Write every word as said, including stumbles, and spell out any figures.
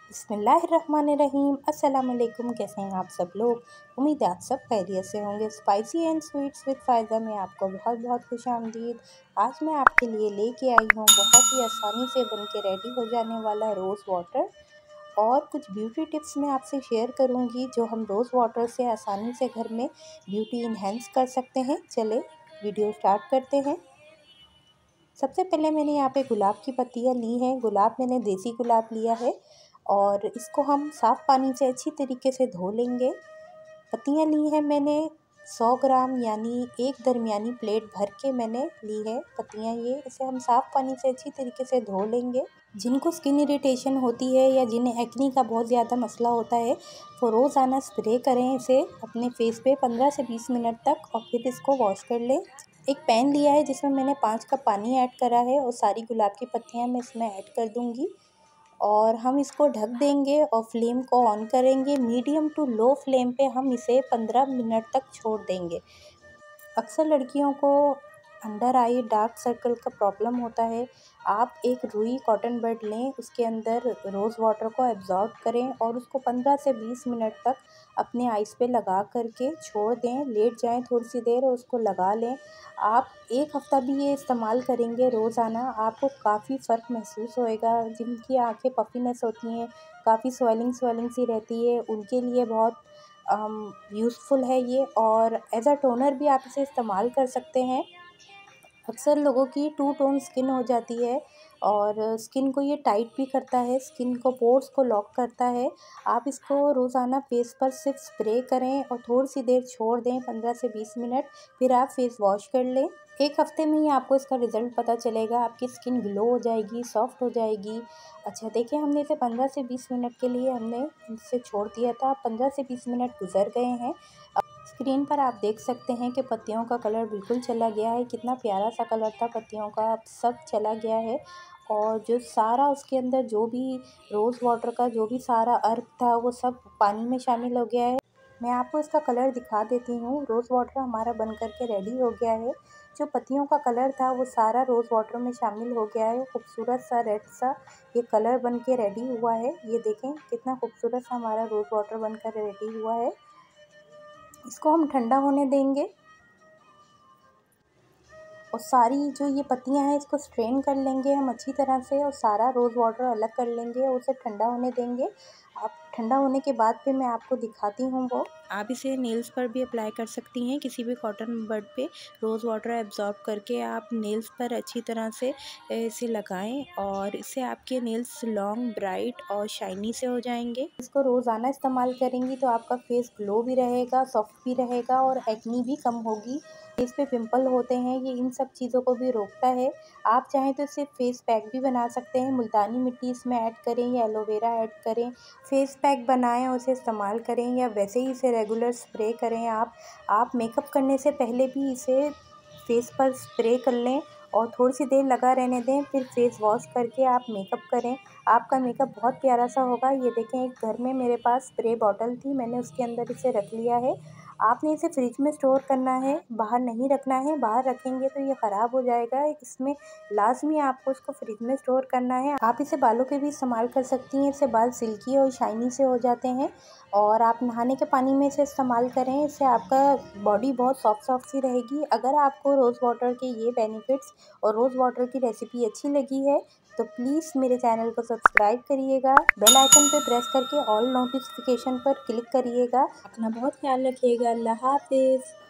बिस्मिल्लाहिर्रहमानिर्रहीम। अस्सलाम वालेकुम। कैसे हैं आप सब लोग? उम्मीद है आप सब खैरियत से होंगे। Spicy and sweets with Faiza में आपको बहुत बहुत खुशामदीद। आज मैं आपके लिए लेके आई हूँ बहुत ही आसानी से बन के रेडी हो जाने वाला रोज़ वाटर, और कुछ ब्यूटी टिप्स मैं आपसे शेयर करूँगी जो हम रोज़ वाटर से आसानी से घर में ब्यूटी इन्हेंस कर सकते हैं। चले वीडियो स्टार्ट करते हैं। सबसे पहले मैंने यहाँ पे गुलाब की पत्तियाँ ली हैं। गुलाब मैंने देसी गुलाब लिया है और इसको हम साफ़ पानी से अच्छी तरीके से धो लेंगे। पत्तियाँ ली हैं मैंने सौ ग्राम, यानी एक दरमियानी प्लेट भर के मैंने ली है पत्तियाँ ये। इसे हम साफ़ पानी से अच्छी तरीके से धो लेंगे। जिनको स्किन इरिटेशन होती है या जिन्हें एक्नी का बहुत ज़्यादा मसला होता है वो रोज़ाना स्प्रे करें इसे अपने फेस पे पंद्रह से बीस मिनट तक, और फिर इसको वॉश कर लें। एक पैन लिया है जिसमें मैंने पाँच कप पानी ऐड करा है और सारी गुलाब की पत्तियाँ मैं इसमें ऐड कर दूँगी और हम इसको ढक देंगे और फ्लेम को ऑन करेंगे। मीडियम टू लो फ्लेम पे हम इसे पंद्रह मिनट तक छोड़ देंगे। अक्सर लड़कियों को अंडर आई डार्क सर्कल का प्रॉब्लम होता है। आप एक रुई कॉटन बड लें, उसके अंदर रोज़ वाटर को एब्जॉर्ब करें और उसको पंद्रह से बीस मिनट तक अपने आइज़ पे लगा करके छोड़ दें। लेट जाएं थोड़ी सी देर और उसको लगा लें। आप एक हफ़्ता भी ये इस्तेमाल करेंगे रोज़ाना, आपको काफ़ी फ़र्क महसूस होएगा। जिनकी आंखें पफीनेस होती हैं, काफ़ी स्वेलिंग स्वेलिंग सी रहती है, उनके लिए बहुत यूज़फुल है ये। और एज़ अ टोनर भी आप इसे इस्तेमाल कर सकते हैं। अक्सर लोगों की टू टोन स्किन हो जाती है और स्किन को ये टाइट भी करता है, स्किन को पोर्स को लॉक करता है। आप इसको रोज़ाना फेस पर सिर्फ स्प्रे करें और थोड़ी सी देर छोड़ दें पंद्रह से बीस मिनट, फिर आप फेस वॉश कर लें। एक हफ्ते में ही आपको इसका रिज़ल्ट पता चलेगा। आपकी स्किन ग्लो हो जाएगी, सॉफ्ट हो जाएगी। अच्छा देखिए, हमने इसे पंद्रह से बीस मिनट के लिए हमने इसे छोड़ दिया था। पंद्रह से बीस मिनट गुजर गए हैं। स्क्रीन पर आप देख सकते हैं कि पत्तियों का कलर बिल्कुल चला गया है। कितना प्यारा सा कलर था पत्तियों का, अब सब चला गया है। और जो सारा उसके अंदर जो भी रोज़ वाटर का जो भी सारा अर्क था वो सब पानी में शामिल हो गया है। मैं आपको इसका कलर दिखा देती हूँ। रोज़ वाटर हमारा बन कर के रेडी हो गया है। जो पत्तियों का कलर था वो सारा रोज़ वाटर में शामिल हो गया है। खूबसूरत सा रेड सा ये कलर बन के रेडी हुआ है। ये देखें कितना खूबसूरत सा हमारा रोज़ वाटर बन कर रेडी हुआ है। इसको हम ठंडा होने देंगे और सारी जो ये पत्तियां हैं इसको स्ट्रेन कर लेंगे हम अच्छी तरह से, और सारा रोज़ वाटर अलग कर लेंगे और उसे ठंडा होने देंगे। आप ठंडा होने के बाद फिर मैं आपको दिखाती हूँ वो। आप इसे नेल्स पर भी अप्लाई कर सकती हैं, किसी भी कॉटन बड पे रोज़ वाटर एब्जॉर्ब करके आप नेल्स पर अच्छी तरह से इसे लगाएं और इससे आपके नेल्स लॉन्ग, ब्राइट और शाइनी से हो जाएंगे। इसको रोज़ाना इस्तेमाल करेंगी तो आपका फेस ग्लो भी रहेगा, सॉफ्ट भी रहेगा और एक्नी भी कम होगी। फेस पे पिंपल होते हैं, ये इन सब चीज़ों को भी रोकता है। आप चाहें तो इससे फेस पैक भी बना सकते हैं। मुल्तानी मिट्टी इसमें ऐड करें या एलोवेरा ऐड करें, फेस पैक बनाएं और उसे इस्तेमाल करें, या वैसे ही इसे रेगुलर स्प्रे करें। आप आप मेकअप करने से पहले भी इसे फेस पर स्प्रे कर लें और थोड़ी सी देर लगा रहने दें, फिर फेस वॉश करके आप मेकअप करें। आपका मेकअप बहुत प्यारा सा होगा। ये देखें, एक घर में मेरे पास स्प्रे बॉटल थी, मैंने उसके अंदर इसे रख लिया है। आपने इसे फ्रिज में स्टोर करना है, बाहर नहीं रखना है। बाहर रखेंगे तो ये ख़राब हो जाएगा। इसमें लाजमी आपको इसको फ्रिज में स्टोर करना है। आप इसे बालों के भी इस्तेमाल कर सकती हैं, इससे बाल सिल्की और शाइनी से हो जाते हैं। और आप नहाने के पानी में इसे इस्तेमाल करें, इससे आपका बॉडी बहुत सॉफ्ट सॉफ्ट सी रहेगी। अगर आपको रोज़ वाटर के ये बेनिफिट्स और रोज़ वाटर की रेसिपी अच्छी लगी है तो प्लीज़ मेरे चैनल को सब्सक्राइब करिएगा, बेल आइकन पे प्रेस करके ऑल नोटिफिकेशन पर क्लिक करिएगा। अपना बहुत ख्याल रखिएगा। अल्लाह हाफिज़।